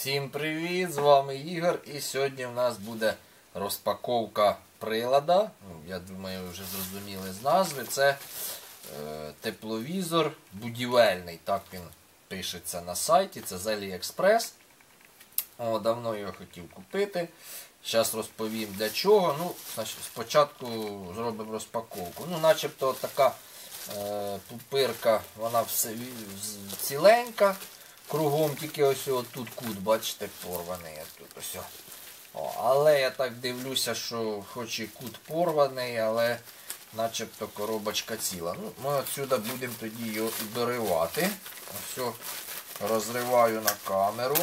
Всім привіт! З вами Ігор, і сьогодні в нас буде розпаковка прилада. Я думаю, вже зрозуміли з назви. Це тепловізор будівельний, так він пишеться на сайті, це з AliExpress. Давно його хотів купити. Зараз розповім для чого. Спочатку зробимо розпаковку. Начебто така пупирка, вона ціленька. Кругом тільки ось тут кут, бачите, порваний. Тут ось. Але я так дивлюся, що хоч і кут порваний, але начебто коробочка ціла. Ми отсюди будемо тоді його доривати. Ось розриваю на камеру.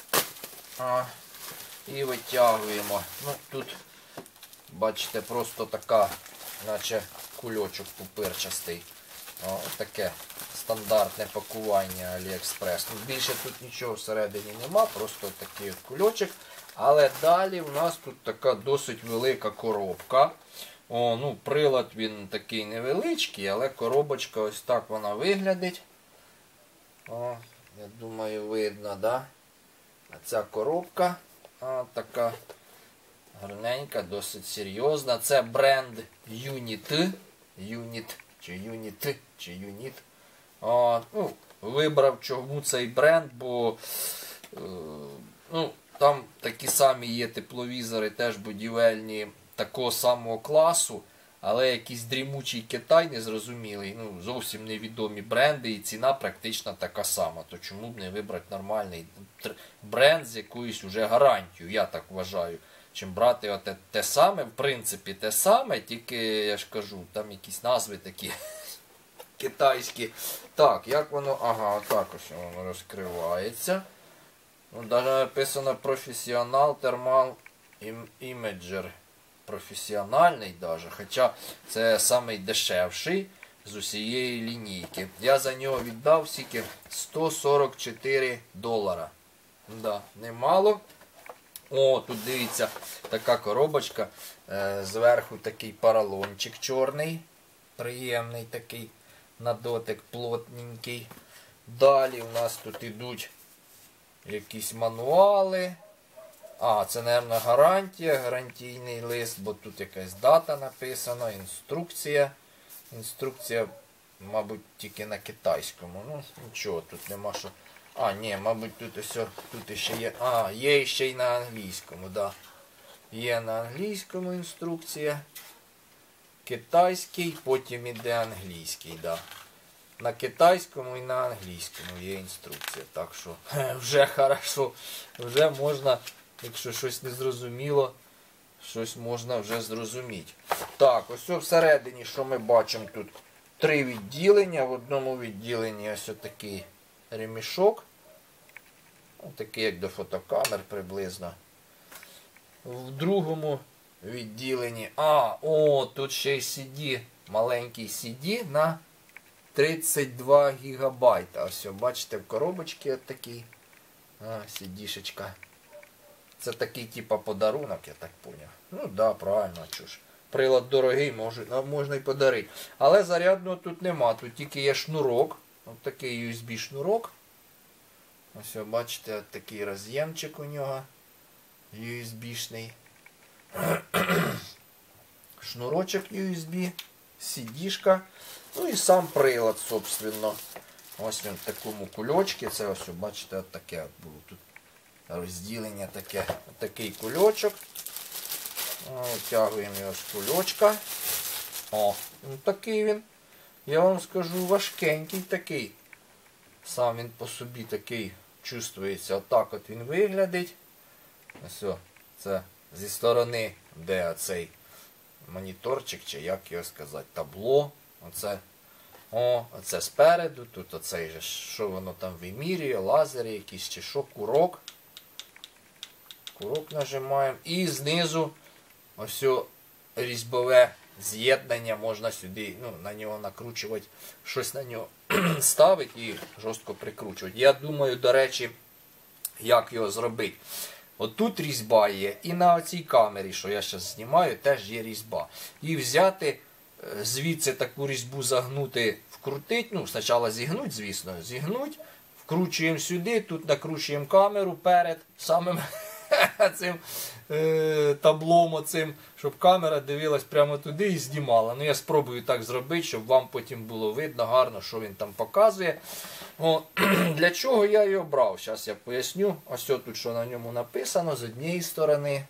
І витягуємо. Тут, бачите, просто така, наче кульочок пупирчастий. Таке стандартне пакування AliExpress. Більше тут нічого всередині нема, просто такий от кульочок. Але далі в нас тут така досить велика коробка. Прилад він такий невеличкий, але коробочка ось так вона виглядить. Я думаю, видно, да? А ця коробка така гарненька, досить серйозна. Це бренд Unit. Вибрав чому цей бренд, бо там такі самі є тепловізори, теж будівельні, такого самого класу, але якийсь дрімучий Китай незрозумілий, зовсім невідомі бренди і ціна практично така сама. То чому б не вибрати нормальний бренд з якоюсь уже гарантією, я так вважаю. Чим брати те саме, в принципі те саме, тільки, я ж кажу, там якісь назви такі китайські. Так, як воно, отак ось воно розкривається. Навіть написано Professional Thermal Imager. Професіональний навіть, хоча це самий дешевший з усієї лінійки. Я за нього віддав скільки $144. Да, немало. Тут дивіться, така коробочка, зверху такий поролончик чорний, приємний такий, на дотик плотненький. Далі у нас тут йдуть якісь мануали. Це, мабуть, гарантія, гарантійний лист, бо тут якась дата написана, інструкція. Інструкція, мабуть, тільки на китайському. Нічого, тут нема що. Ні, мабуть, тут ще є. Є ще й на англійському, да. Є на англійському інструкція. Китайський, потім іде англійський, да. На китайському і на англійському є інструкція. Так що вже хорошо. Вже можна, якщо щось не зрозуміло, щось можна вже зрозуміти. Так, ось всередині, що ми бачимо тут? 3 відділення. В одному відділенні ось такий ремішок. Такий, як до фотокамер приблизно. В другому відділенні, тут ще й CD, маленький CD на 32 гігабайта. Ось, бачите, в коробочці такий CD-шечка. Це такий, типа, подарунок, я так поняв. Да, правильно, чуж. Прилад дорогий, можна і подарити. Але зарядного тут нема, тут тільки є шнурок. Ось такий USB-шнурок. Ось, бачите, такий роз'ємчик у нього. USB-шний. Шнурочок USB, CD-шка. І сам прилад, собственно. Ось він в такому кульочці. Це ось, бачите, таке було тут розділення таке. Такий кульочок. Витягуємо його з кульочка. Такий він, я вам скажу, важкенький такий. Сам він по собі такий чувствується. Отак от він виглядить. Ось, це зі сторони, де оцей моніторчик, чи як його сказати, табло. Оце спереду, тут оцей же, що воно там вимірює, лазери якісь, чи що, курок. Курок нажимаємо. І знизу ось різьбове з'єднання, можна сюди, на нього накручувати, щось на нього ставити і жорстко прикручувати. Я думаю, до речі, як його зробити. Отут різьба є, і на цій камері, що я зараз знімаю, теж є різьба. І взяти, звідси таку різьбу загнути, вкрутити, спочатку зігнути, звісно, зігнути, вкручуємо сюди, тут накручуємо камеру перед самим цим таблом оцим, щоб камера дивилась прямо туди і знімала. Ну я спробую так зробити, щоб вам потім було видно гарно, що він там показує. О, для чого я його брав? Зараз я поясню. Ось тут, що на ньому написано, з однієї сторони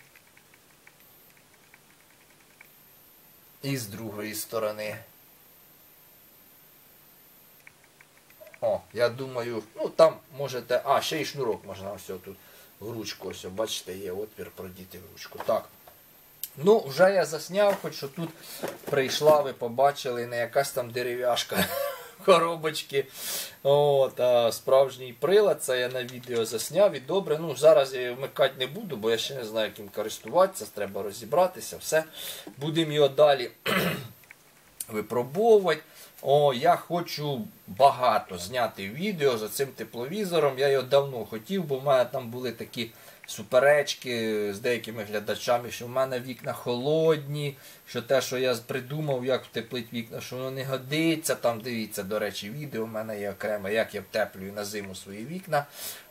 і з другої сторони. О, я думаю, ну там можете, ще й шнурок можна ось тут в ручку, ось, бачите, є отвір, продіти в ручку. Так. Ну, вже я засняв, хоч що тут прийшла, ви побачили, не якась там дерев'яшка коробочки. От, а справжній прилад, це я на відео засняв і добре. Ну, зараз я його вмикати не буду, бо я ще не знаю, яким користуватися, треба розібратися, все. Будемо його далі випробовувати. Я хочу багато зняти відео за цим тепловізором. Я його давно хотів, бо в мене там були такі суперечки з деякими глядачами, що в мене вікна холодні, що те, що я придумав, як втеплити вікна, що воно не годиться. Там, дивіться, до речі, відео в мене є окремо, як я втеплюю на зиму свої вікна.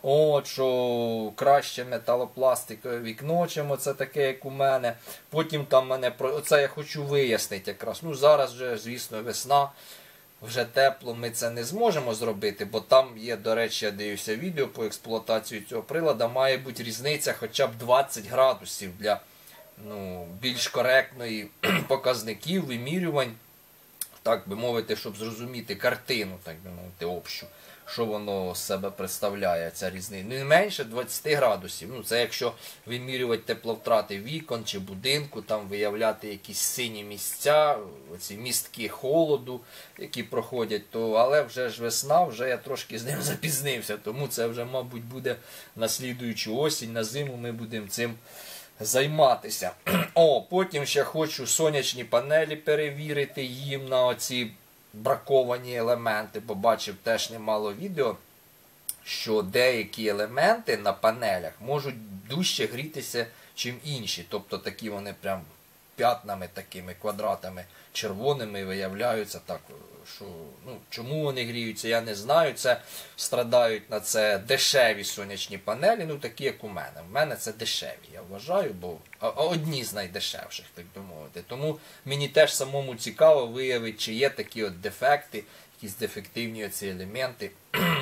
Що краще металопластикове вікно, чим оце таке, як у мене. Потім там мене, оце я хочу вияснити якраз. Ну, зараз вже, звісно, весна. Вже тепло ми це не зможемо зробити, бо там є, до речі, я дивився відео по експлуатації цього приладу, має бути різниця хоча б 20 градусів для більш коректної показників, вимірювань, так би мовити, щоб зрозуміти картину, так би мовити, общу, що воно з себе представляє, ця різниця. Не менше 20 градусів. Це якщо вимірювати тепловтрати вікон чи будинку, там виявляти якісь сині місця, оці містки холоду, які проходять, але вже ж весна, вже я трошки з ним запізнився, тому це вже, мабуть, буде на слідуючу осінь, на зиму ми будемо цим займатися. Потім ще хочу сонячні панелі перевірити їм на оці браковані елементи. Побачив теж немало відео, що деякі елементи на панелях можуть дужче грітися, чим інші. Тобто такі вони прям п'ятнами такими, квадратами червоними виявляються. Так, що, чому вони гріються, я не знаю. Це страдають на це дешеві сонячні панелі, такі як у мене. У мене це дешеві, я вважаю, бо одні з найдешевших, так би мовити. Тому мені теж самому цікаво виявити, чи є такі от дефекти, якісь дефективні оці елементи,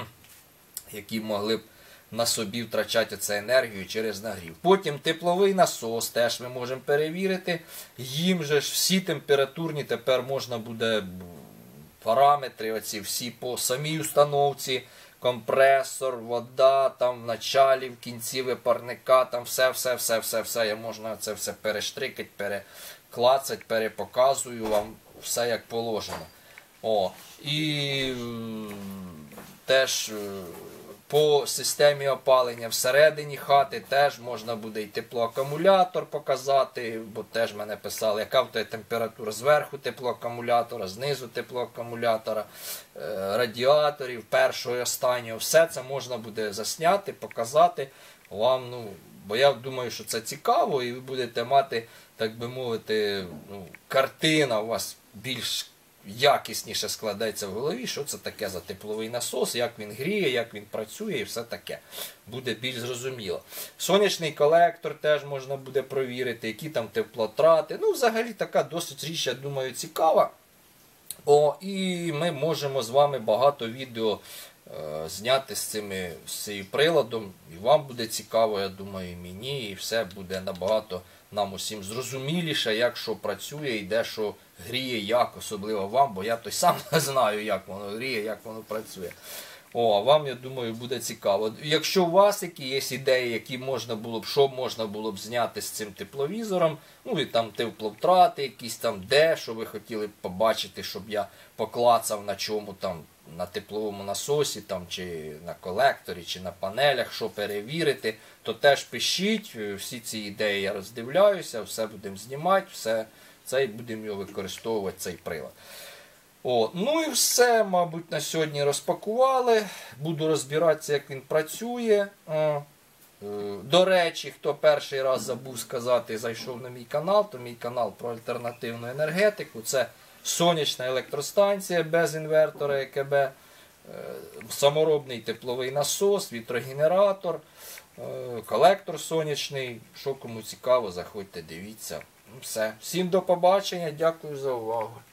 які могли б на собі втрачати оцю енергію через нагрів. Потім тепловий насос теж ми можемо перевірити. Їм же ж всі температурні тепер можна буде параметри оці всі по самій установці, компресор, вода, там в началі, в кінці випарника, там все, я можна це все перештрикати, переклацати, перепоказую вам все як положено. І теж по системі опалення всередині хати теж можна буде і теплоакумулятор показати, бо теж мене писали, яка в тебе температура зверху теплоакумулятора, знизу теплоакумулятора, радіаторів, першого і останнього. Все це можна буде засняти, показати вам, бо я думаю, що це цікаво і ви будете мати, так би мовити, картина у вас більш якісніше складається в голові, що це таке за тепловий насос, як він гріє, як він працює і все таке. Буде більш зрозуміло. Сонячний колектор теж можна буде провірити, які там теплотрати. Взагалі така досить річ, я думаю, цікава. І ми можемо з вами багато відео зняти з цим приладом. І вам буде цікаво, я думаю, і мені, і все буде набагато нам усім зрозуміліше, як що працює і де що гріє, як, особливо вам, бо я той сам не знаю, як воно гріє, як воно працює. А вам, я думаю, буде цікаво. Якщо у вас які є ідеї, які можна було б, що можна було б зняти з цим тепловізором, і там тепловтрати якісь там, що ви хотіли б побачити, щоб я поклацав на чому там, на тепловому насосі, там, чи на колекторі, чи на панелях, що перевірити, то теж пишіть, всі ці ідеї я роздивляюся, все будемо знімати, все це і будемо його використовувати, цей прилад. І все, мабуть, на сьогодні розпакували. Буду розбиратися, як він працює. До речі, хто перший раз забув сказати, зайшов на мій канал, то мій канал про альтернативну енергетику. Це сонячна електростанція без інвертора ЕКБ. саморобний тепловий насос, вітрогенератор, колектор сонячний. Що кому цікаво, заходьте, дивіться. Все. Всім до побачення, дякую за увагу.